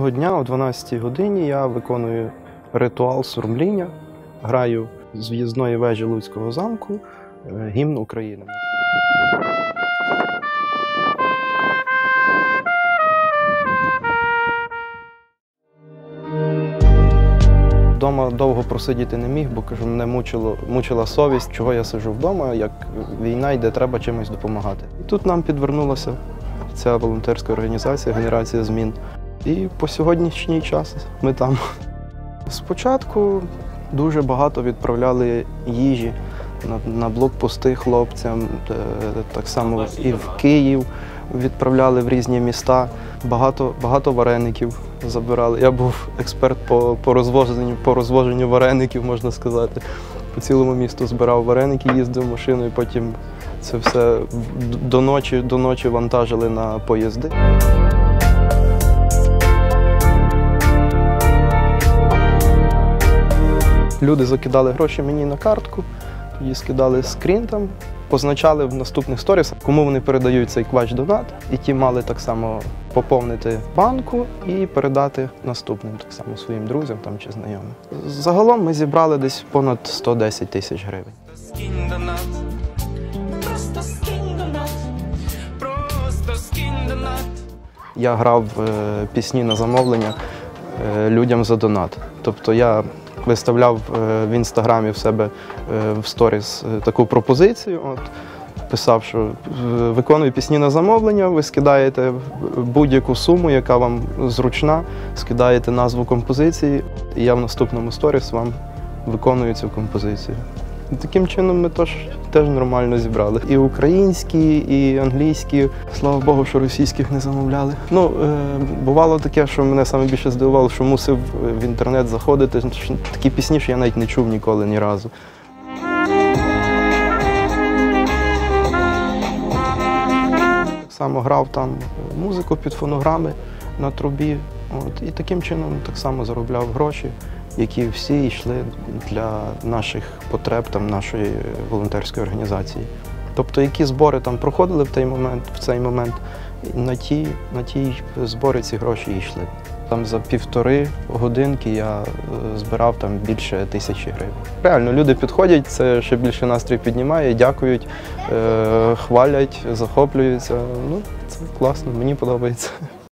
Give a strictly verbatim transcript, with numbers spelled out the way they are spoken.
Кожного дня о дванадцятій годині я виконую ритуал сурмління, граю з в'їзної вежі Луцького замку гімн України. Вдома довго просидіти не міг, бо кажу, мене мучило, мучила совість, чого я сиджу вдома, як війна йде, треба чимось допомагати. І тут нам підвернулася ця волонтерська організація «Генерація змін». І по сьогоднішній час ми там. Спочатку дуже багато відправляли їжі на, на блокпости хлопцям, так само і в Київ відправляли в різні міста. Багато, багато вареників забирали. Я був експерт по, по, розвоженню, по розвоженню вареників, можна сказати. По цілому місту збирав вареники, їздив машиною, потім це все до ночі, до ночі вантажили на поїзди. Люди закидали гроші мені на картку, тоді скидали скрін там, позначали в наступних сторісах, кому вони передають цей квач-донат, і ті мали так само поповнити банку і передати наступним, так само своїм друзям там, чи знайомим. Загалом ми зібрали десь понад сто десять тисяч гривень. Я грав е, пісні на замовлення е, людям за донат. Тобто я виставляв в інстаграмі в себе в сторіс таку пропозицію, от, писав, що виконую пісні на замовлення, ви скидаєте будь-яку суму, яка вам зручна, скидаєте назву композиції, і я в наступному сторіс вам виконую цю композицію. І таким чином ми теж, теж нормально зібрали. І українські, і англійські. Слава Богу, що російських не замовляли. Ну, е, бувало таке, що мене саме більше здивувало, що мусив в інтернет заходити. Такі пісні, що я навіть не чув ніколи, ні разу. Так само грав там музику під фонограми на трубі. От, і таким чином так само заробляв гроші, які всі йшли для наших потреб, там, нашої волонтерської організації. Тобто, які збори там проходили в той момент, в цей момент, на ті, на ті збори ці гроші йшли. Там за півтори годинки я збирав там більше тисячі гривень. Реально, люди підходять, це ще більше настрій піднімає, дякують, е, хвалять, захоплюються. Ну, це класно, мені подобається.